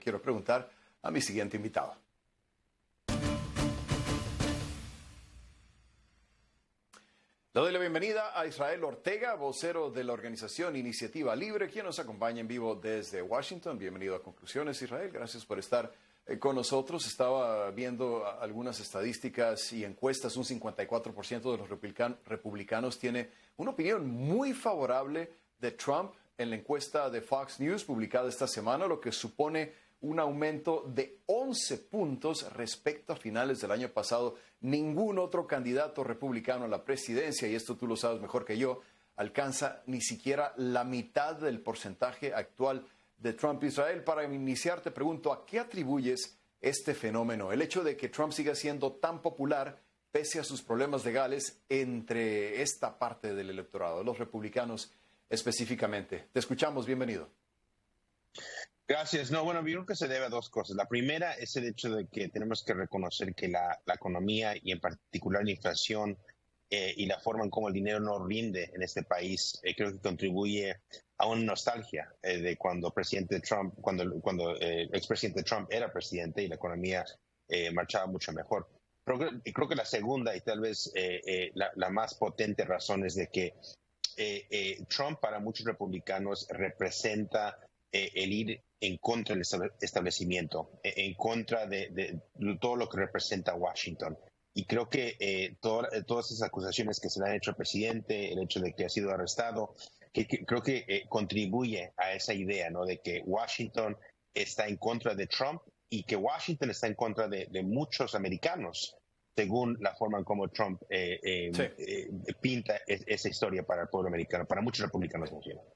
quiero preguntar a mi siguiente invitado. Le doy la bienvenida a Israel Ortega, vocero de la organización Iniciativa Libre, quien nos acompaña en vivo desde Washington. Bienvenido a Conclusiones, Israel. Gracias por estar con nosotros. Estaba viendo algunas estadísticas y encuestas. Un 54% de los republicanos tiene una opinión muy favorable de Trump en la encuesta de Fox News publicada esta semana, lo que supone un aumento de 11 puntos respecto a finales del año pasado. Ningún otro candidato republicano a la presidencia, y esto tú lo sabes mejor que yo, alcanza ni siquiera la mitad del porcentaje actual de Trump. Israel, para iniciar te pregunto, ¿a qué atribuyes este fenómeno? El hecho de que Trump siga siendo tan popular pese a sus problemas legales entre esta parte del electorado, los republicanos específicamente. Te escuchamos, bienvenido. Gracias. No, bueno, yo creo que se debe a dos cosas. La primera es el hecho de que tenemos que reconocer que la economía y en particular la inflación y la forma en cómo el dinero no rinde en este país, creo que contribuye a una nostalgia de cuando presidente Trump, cuando el expresidente Trump era presidente y la economía marchaba mucho mejor. Creo que la segunda y tal vez la más potente razón es de que Trump para muchos republicanos representa el ir en contra del establecimiento, en contra de todo lo que representa Washington. Y creo que todas esas acusaciones que se le han hecho al presidente, el hecho de que ha sido arrestado, creo que contribuye a esa idea, ¿no?, de que Washington está en contra de Trump y que Washington está en contra de muchos americanos, según la forma en cómo Trump pinta esa historia para el pueblo americano, para muchos republicanos.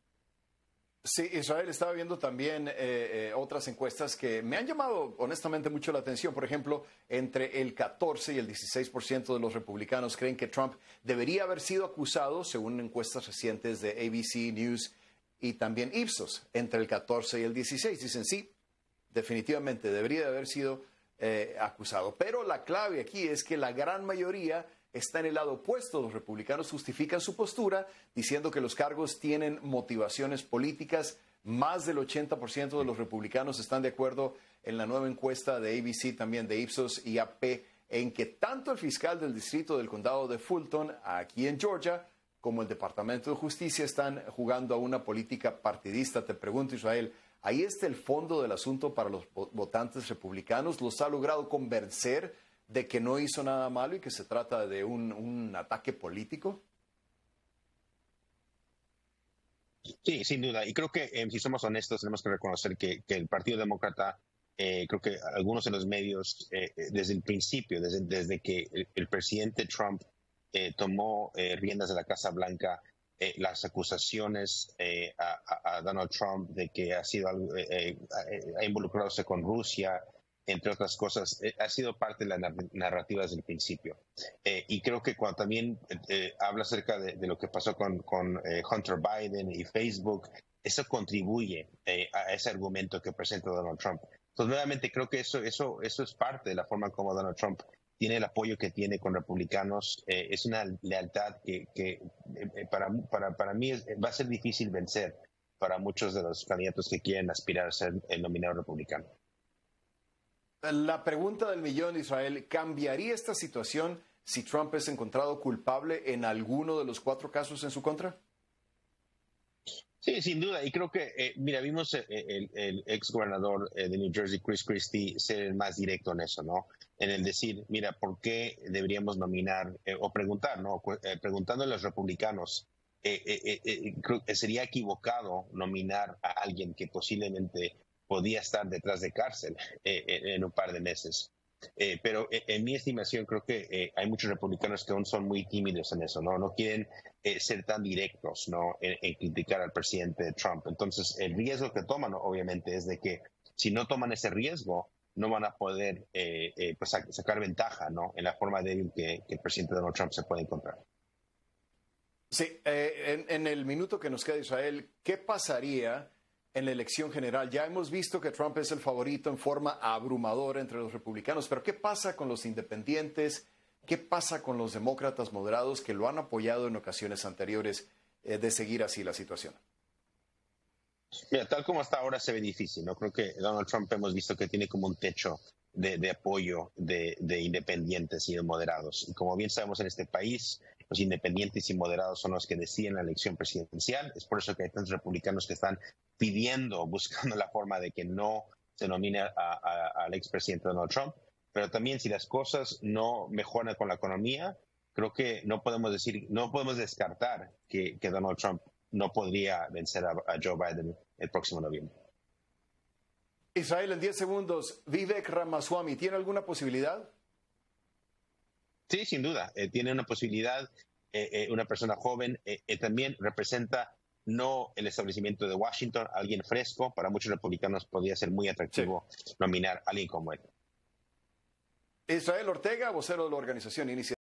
Sí, Israel, estaba viendo también otras encuestas que me han llamado honestamente mucho la atención. Por ejemplo, entre el 14 y el 16% de los republicanos creen que Trump debería haber sido acusado, según encuestas recientes de ABC News y también Ipsos. Entre el 14 y el 16 dicen sí, definitivamente debería haber sido acusado. Pero la clave aquí es que la gran mayoría está en el lado opuesto. Los republicanos justifican su postura diciendo que los cargos tienen motivaciones políticas. Más del 80% de los republicanos están de acuerdo en la nueva encuesta de ABC, también de Ipsos y AP, en que tanto el fiscal del distrito del condado de Fulton, aquí en Georgia, como el Departamento de Justicia están jugando a una política partidista. Te pregunto, Israel, ¿ahí está el fondo del asunto para los votantes republicanos? ¿Los ha logrado convencer de que no hizo nada malo y que se trata de un ataque político? Sí, sin duda. Y creo que si somos honestos tenemos que reconocer que el Partido Demócrata, creo que algunos de los medios, desde el principio, desde que el presidente Trump tomó riendas de la Casa Blanca, las acusaciones a Donald Trump de que ha involucrado con Rusia, entre otras cosas, ha sido parte de la narrativa desde el principio. Y creo que cuando también habla acerca de lo que pasó con Hunter Biden y Facebook, eso contribuye a ese argumento que presenta Donald Trump. Entonces, nuevamente, creo que eso es parte de la forma como Donald Trump tiene el apoyo que tiene con republicanos. Es una lealtad que para mí va a ser difícil vencer para muchos de los candidatos que quieren aspirar a ser el nominado republicano. La pregunta del millón, Israel, ¿cambiaría esta situación si Trump es encontrado culpable en alguno de los 4 casos en su contra? Sí, sin duda. Y creo que, vimos el ex gobernador de New Jersey, Chris Christie, ser el más directo en eso, ¿no? En el decir, mira, ¿por qué deberíamos nominar o preguntar, ¿no? Preguntando a los republicanos, creo que sería equivocado nominar a alguien que posiblemente podía estar detrás de cárcel en un par de meses. Pero en mi estimación creo que hay muchos republicanos que aún son muy tímidos en eso, no quieren ser tan directos, ¿no?, en criticar al presidente Trump. Entonces el riesgo que toman, obviamente, es de que si no toman ese riesgo no van a poder pues sacar ventaja, ¿no?, en la forma débil que el presidente Donald Trump se puede encontrar. Sí, en el minuto que nos queda, Israel, ¿qué pasaría en la elección general? Ya hemos visto que Trump es el favorito en forma abrumadora entre los republicanos, pero ¿qué pasa con los independientes? ¿Qué pasa con los demócratas moderados que lo han apoyado en ocasiones anteriores de seguir así la situación? Mira, tal como hasta ahora se ve difícil, ¿no? Creo que Donald Trump hemos visto que tiene como un techo de apoyo de independientes y de moderados. Y como bien sabemos en este país, los independientes y moderados son los que deciden la elección presidencial. Es por eso que hay tantos republicanos que están pidiendo, buscando la forma de que no se nomine al expresidente Donald Trump. Pero también si las cosas no mejoran con la economía, creo que no podemos descartar que Donald Trump no podría vencer a Joe Biden el próximo noviembre. Israel, en 10 segundos, Vivek Ramaswamy, ¿tiene alguna posibilidad? Sí, sin duda. Tiene una posibilidad, una persona joven, también representa no el establecimiento de Washington, alguien fresco. Para muchos republicanos podría ser muy atractivo nominar a alguien como él. Israel Ortega, vocero de la organización Inicia.